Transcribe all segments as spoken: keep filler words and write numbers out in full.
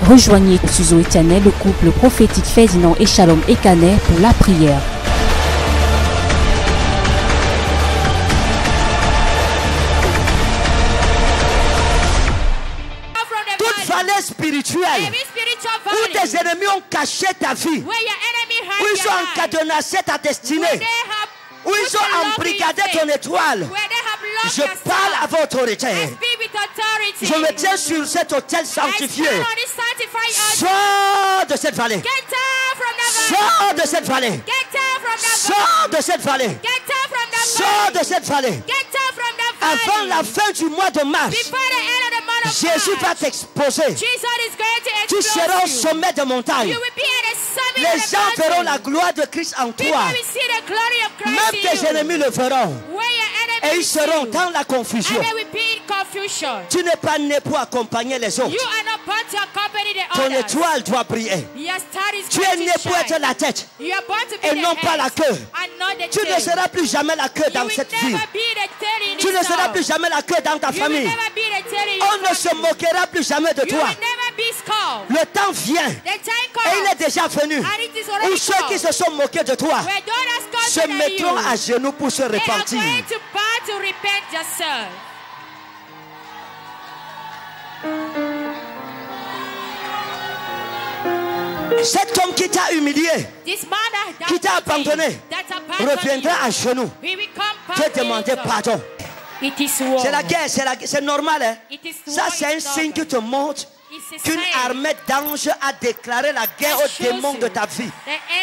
Rejoignez Suzo Etienne, le couple prophétique Ferdinand et Shalom Ekane pour la prière. Toute valeur spirituelle où tes ennemis ont caché ta vie, où ils ont encadenassé ta destinée, où ils ont embrigadé ton étoile, je parle à votre autorité. Je me tiens sur cet autel sanctifié. Sors de cette vallée. Sors de cette vallée. Sors de cette vallée. Sors de cette vallée. Avant la fin du mois de mars, Jésus va t'exposer. Tu seras au sommet de montagne. Les gens verront la gloire de Christ en toi. Même tes ennemis le verront. Et ils seront dans la confusion. Tu n'es pas né pour accompagner les autres. Ton étoile doit briller. Tu es né pour être la tête et non pas la queue. Tu ne seras plus jamais la queue dans cette vie. Tu ne seras plus jamais la queue dans ta famille. On ne se moquera plus jamais de toi. Le temps vient et il est déjà venu où ceux qui se sont moqués de toi se mettront à genoux pour se repentir. Cet homme qui t'a humilié, qui t'a abandonné, reviendra à genoux te demander pardon. C'est la guerre, c'est normal. Hein? Ça, c'est un signe qui te montre qu'une armée d'anges a déclaré la guerre aux démons de ta vie.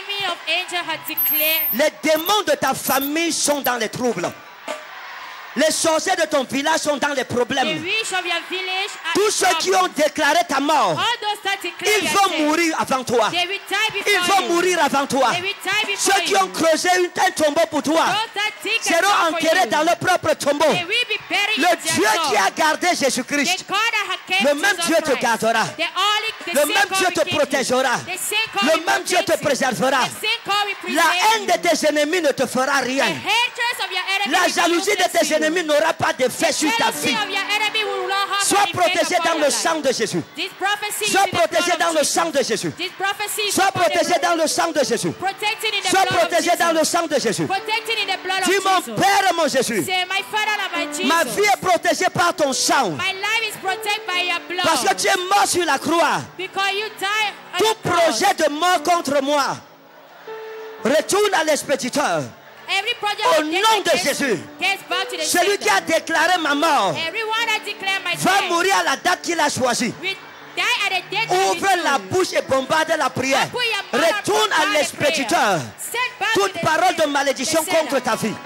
Les démons de ta famille sont dans les troubles. Les sorciers de ton village sont dans les problèmes. Tous ceux qui ont déclaré ta mort, ils vont mourir avant toi. Ils vont mourir avant toi. Ceux qui ont creusé un tombeau pour toi seront enterrés dans leur propre tombeau. Le Dieu qui a gardé Jésus-Christ, le même Dieu te gardera. Le même Dieu te protégera. Le même Dieu te préservera. La haine de tes ennemis ne te fera rien. La jalousie de tes ennemis n'aura pas d'effet sur ta vie. Sois protégé dans le sang de Jésus. Sois protégé dans le sang de Jésus. Sois protégé dans le sang de Jésus. Sois protégé dans le sang de Jésus. Dis mon Père, mon Jésus, ma vie est protégée par ton sang. Parce que tu es mort sur la croix. Tout projet de mort contre moi retourne à l'expéditeur. Au nom de Jésus, celui qui a déclaré ma mort va mourir à la date qu'il a choisie. Ouvre la bouche et bombarde la prière. Retourne à l'expéditeur toute parole de malédiction contre ta vie.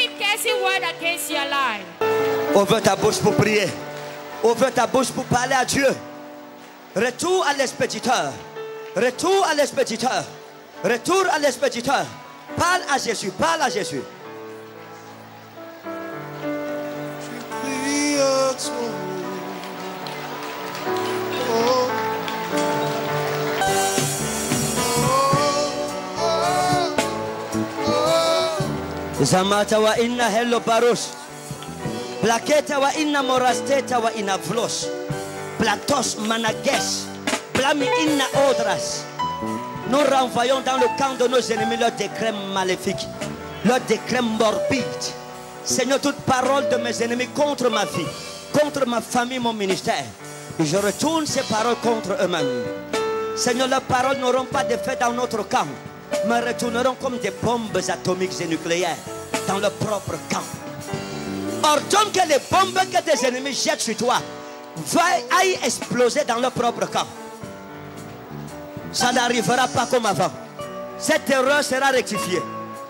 Ouvre ta bouche pour prier. Ouvre ta bouche pour parler à Dieu. Retour à l'expéditeur. Retour à l'expéditeur. Retour à l'expéditeur. Parle à Jésus, parle à Jésus. Zamata wa inna hello baros. Plaketa wa inna morasteta wa inna vlos. Platos manages. Blami inna odras. Nous renvoyons dans le camp de nos ennemis leurs décrets maléfiques, leurs décrets morbides. Seigneur, toute parole de mes ennemis contre ma vie, contre ma famille, mon ministère, je retourne ces paroles contre eux-mêmes. Seigneur, leurs paroles n'auront pas d'effet dans notre camp, mais retourneront comme des bombes atomiques et nucléaires dans leur propre camp. Ordonne que les bombes que tes ennemis jettent sur toi aillent exploser dans leur propre camp. Ça n'arrivera pas comme avant. Cette erreur sera rectifiée.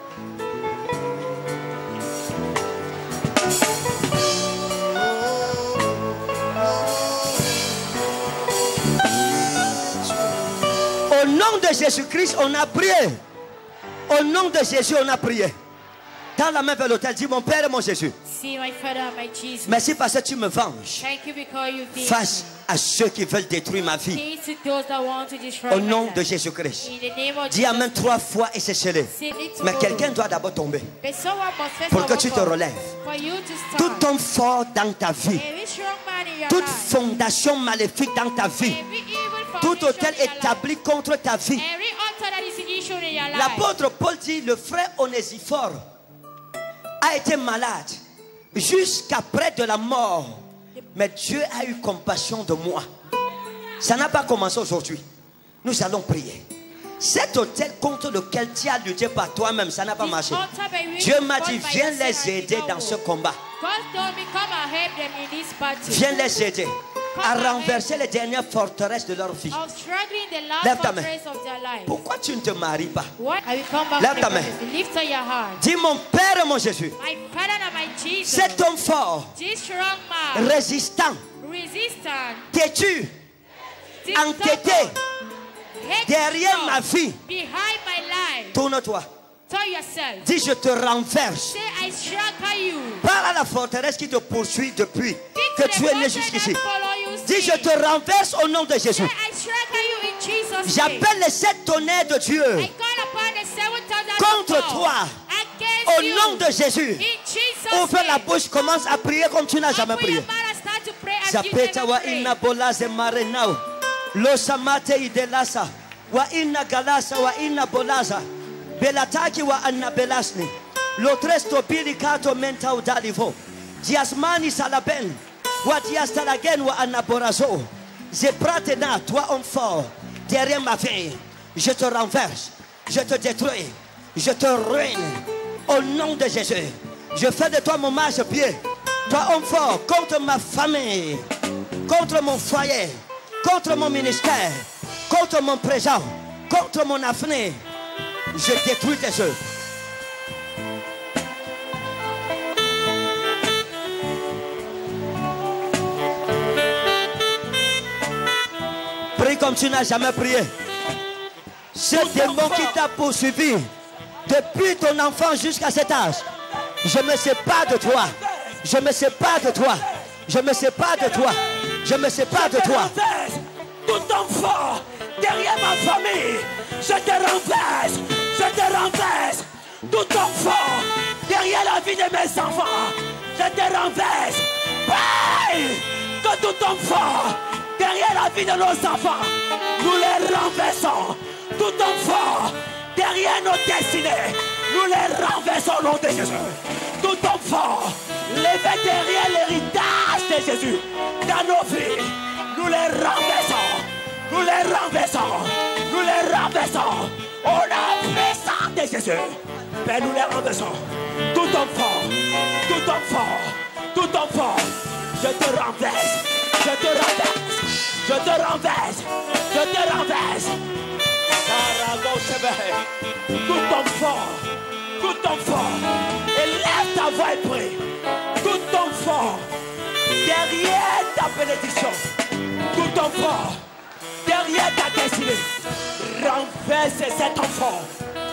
Au nom de Jésus-Christ, on a prié. Au nom de Jésus, on a prié. Dans la main vers l'autel, dis mon Père et mon Jésus. Merci parce que tu me venges face à ceux qui veulent détruire ma vie. Au nom de Jésus-Christ. Dis Amen trois fois et c'est scellé. Mais quelqu'un doit d'abord tomber pour que tu te relèves. Tout homme fort dans ta vie, toute fondation maléfique dans ta vie tout autel établi contre ta vie. L'apôtre Paul dit, le frère Onésiphore a été malade jusqu'après de la mort. Mais Dieu a eu compassion de moi. Ça n'a pas commencé aujourd'hui. Nous allons prier. Cet autel contre lequel tu as lutté par toi-même, ça n'a pas marché. Dieu m'a dit, viens les aider dans ce combat. Viens les aider à renverser les dernières forteresses de leur vie. Lève ta main. Pourquoi tu ne te maries pas? Lève ta main. Dis, mon Père et mon Jésus, cet homme fort, résistant, têtu, entêté, derrière ma vie, tourne-toi. Dis, je te renverse. Parle à la forteresse qui te poursuit depuis que tu es né jusqu'ici. Dis, je te renverse au nom de Jésus. J'appelle les sept tonnerres de Dieu contre toi. Au nom de Jésus. Ouvre la bouche, commence à prier comme tu n'as jamais prié. Zapeta wa inna bolaze marenao. Losamate idelasa. Wa inna galasa wa inna bolaza. Belataki wa anna belasni. Lotresto bilikato menta udalivo. Diasmani salaben. Wa diastalagen wa anna borazo. Zepratena, toi homme fort, derrière ma vie, je te renverse, je te détruis, je te ruine. Au nom de Jésus, je fais de toi mon marche-pied. Toi homme fort, contre ma famille, contre mon foyer, contre mon ministère, contre mon présent, contre mon avenir, je détruis tes œuvres. Prie comme tu n'as jamais prié. Ce démon qui t'a poursuivi depuis ton enfant jusqu'à cet âge, je me sépare de toi. Je me sépare de toi. Je me sépare de toi. Je me sépare de toi. Tout enfant derrière ma famille, je te renverse. Je te renverse. Tout enfant derrière la vie de mes enfants, je te renverse. Bye! Que tout enfant derrière la vie de nos enfants, nous les renversons. Tout enfant derrière nos destinées, nous les renversons au nom de Jésus. Tout enfant levé derrière l'héritage de Jésus dans nos vies, nous les renversons. Nous les renversons. Nous les renversons. On a puissance de Jésus. Père, nous les renversons. Tout enfant, tout enfant, tout enfant, je te renverse. Je te renverse. Je te renverse. Je te renverse. Tout enfant, tout enfant, élève ta voix et prie. Tout enfant, derrière ta bénédiction, tout enfant, derrière ta destinée, renverse cet enfant.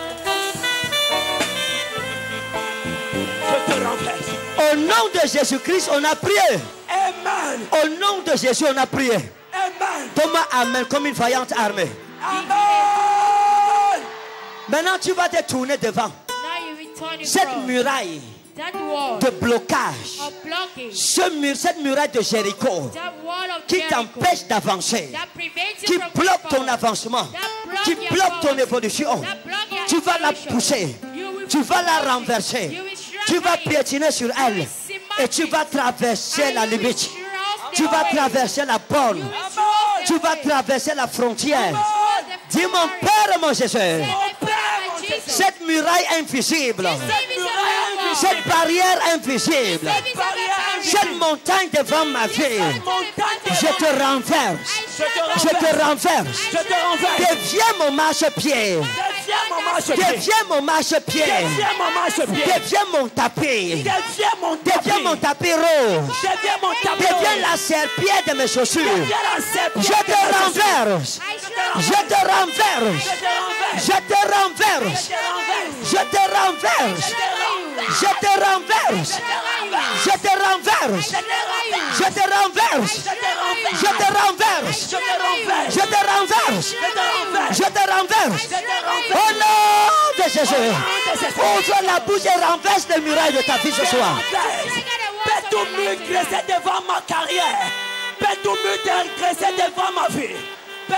Je te renverse. Au nom de Jésus-Christ, on a prié. Amen. Au nom de Jésus, on a prié. Amen. Thomas, amen, comme une vaillante armée. Amen. Maintenant, tu vas te tourner devant cette muraille de blocage, ce mur, cette muraille de Jéricho qui t'empêche d'avancer, qui bloque ton avancement, qui bloque ton évolution. Tu vas la pousser, tu vas la renverser, tu vas piétiner sur elle et tu vas traverser la limite, tu vas traverser la borne, tu vas traverser la frontière. Dis mon Père et mon Jésus, cette muraille invisible, cette barrière invisible, cette montagne devant ma vie, je te renverse, je te renverse, deviens mon marche-pied, deviens mon marche-pied, deviens mon tapis, deviens mon tapis rouge, deviens la serpillère de mes chaussures, je te renverse, je te renverse, je te renverse, je te renverse, je te renverse, je te renverse, je te renverse, je te renverse, je te renverse, je te renverse. Au nom de Jésus, ouvre la bouche et renverse les murailles de ta vie ce soir. Père tout mur dressé devant ma carrière, Père tout mur dressé devant ma vie, Père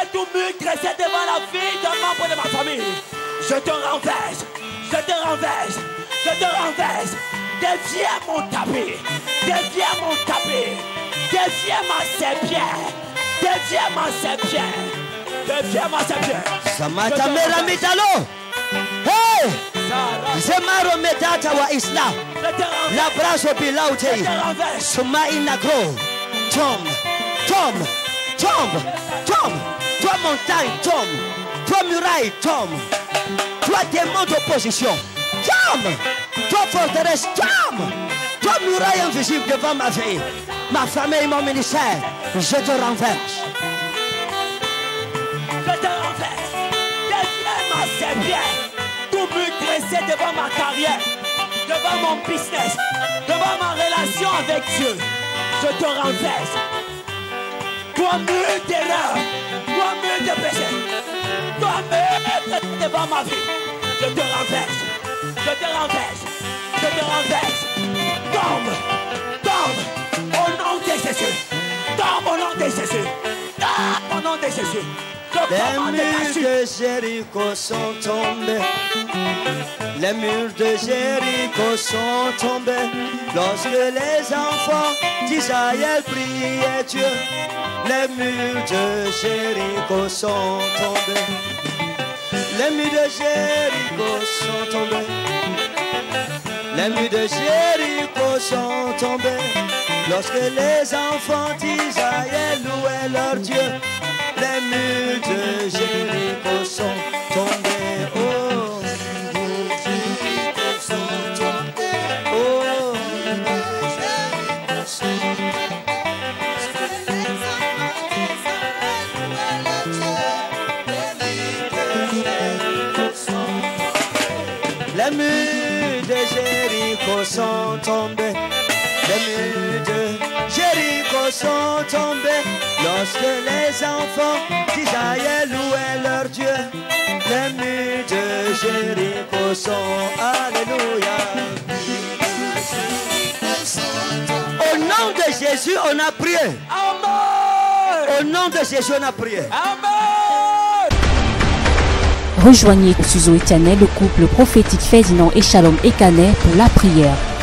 tout mur dressé devant la vie d'un membre de ma famille, je te renverse, je te renverse, je te renverse. Deviens mon tapis, deviens mon tapis, deviens ma serpillère, deviens ma serpillère, deviens ma serpillère. Samatamera mitalo. Hey! Zemaro medata wa islam. La braso bilaute. Suma inagro. Tombe, tombe, tombe, tombe. Toi montagne, tombe. Toi muraille, tombe. Toi démon d'opposition, tombe. Toi forteresse, tombe. Toi muraille invisible devant ma vie, ma famille, mon ministère. Je te renverse. Je te renverse. Deviens ma serpillère. Tout but dressé devant ma carrière, devant mon business, devant ma relation avec Dieu. Je te renverse. Toi mur d'erreur, toi mur de péché, toi mur devant ma vie. Je te renverse. Je te renverse. Je te renverse. Tombe. Tombe. Au nom de Jésus. Tombe au nom de Jésus. Tombe au nom de Jésus. Les murs de Jéricho sont tombés. Les murs de Jéricho sont tombés. Lorsque les enfants d'Israël priaient Dieu, les murs de Jéricho sont tombés. Les murs de Jéricho sont tombés. Les murs de Jéricho sont tombés. Lorsque les enfants d'Israël louaient leur Dieu, les murs de Jéricho sont tombés. Oh, oh, les murs de Jéricho sont tombés. Les murs de Jéricho sont tombés. Lorsque les enfants d'Israël louaient leur Dieu, les murs de Jéricho sont. Alléluia. Au nom de Jésus, on a prié. Amen. Au nom de Jésus, on a prié. Amen. Rejoignez Suzo Etienne, le couple prophétique Ferdinand et Shalom Ekaner pour la prière.